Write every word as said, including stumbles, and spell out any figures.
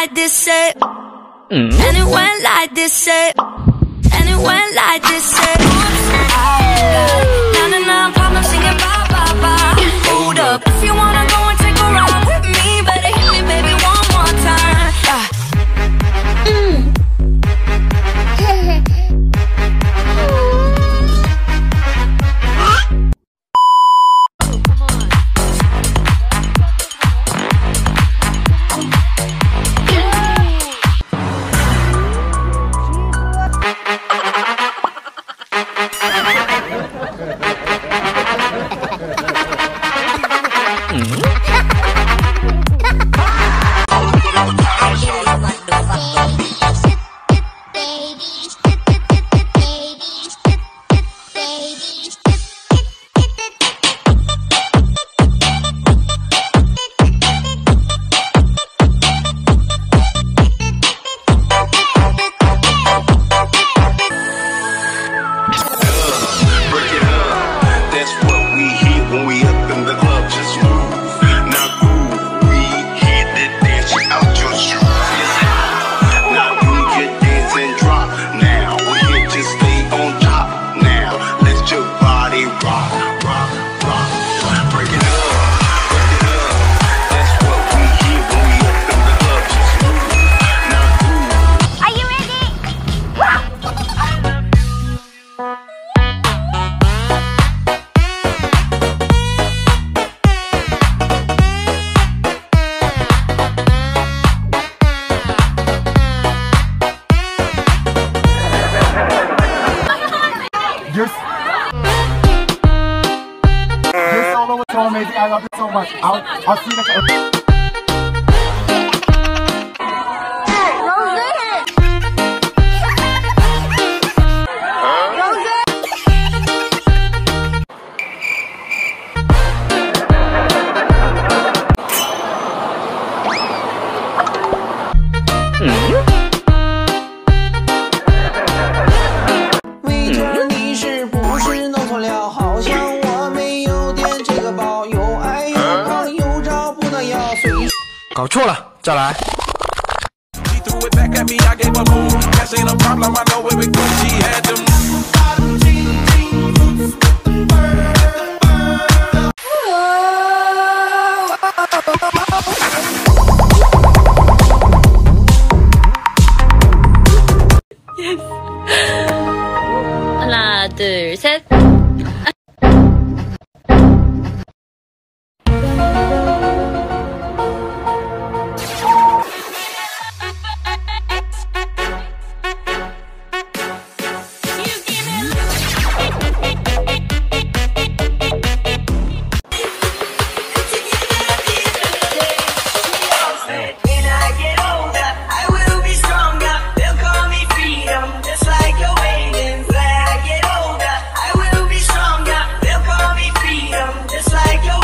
like this, eh? Mm. And it went like this, eh? And it went like this, eh? Oops, I got ninety-nine problems singing bye, bye, bye. Hold up, if you wanna go and take a ride with me, better hit me, baby, one more time. Yeah. Mm. Your, your solo was so amazing. I love it so much. I'll, I'll see you next. 搞错了，再来。 하나, 둘, 셋. Like